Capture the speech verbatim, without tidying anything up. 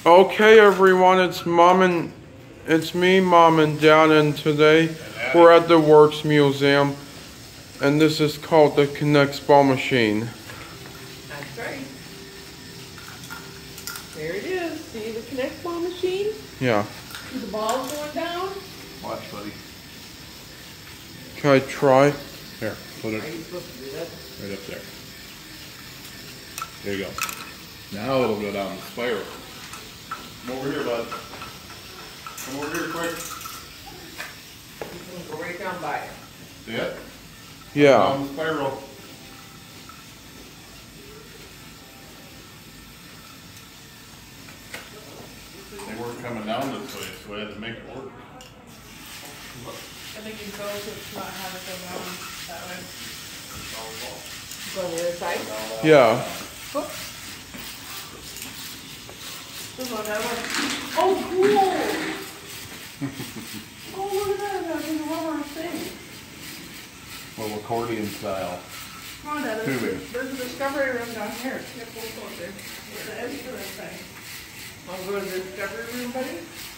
Okay, everyone, it's mom and it's me, mom and dad, and today we're at the Works Museum, and this is called the Connect Ball Machine. That's right. There it is. See the Connect Ball Machine? Yeah. See the balls going down? Watch, buddy. Can I try? Here, put it Are you supposed to do that? right up there. There you go. Now it'll go down the spiral. Come over here, bud. Come over here quick. You can go right down by it. See it? Yeah. Down the spiral. They weren't coming down this way, so I had to make it work. I think you go to not have it go down that way. Go on the other side? Yeah. Whoops. Just go that way. Oh, cool! Oh, look at that. That's a rubber thing. Little accordion style. Come on, Dad. Tubing. There's, there's a discovery room down here. Yep, we'll go there. There's the edge for this thing. I'll go to the discovery room, buddy.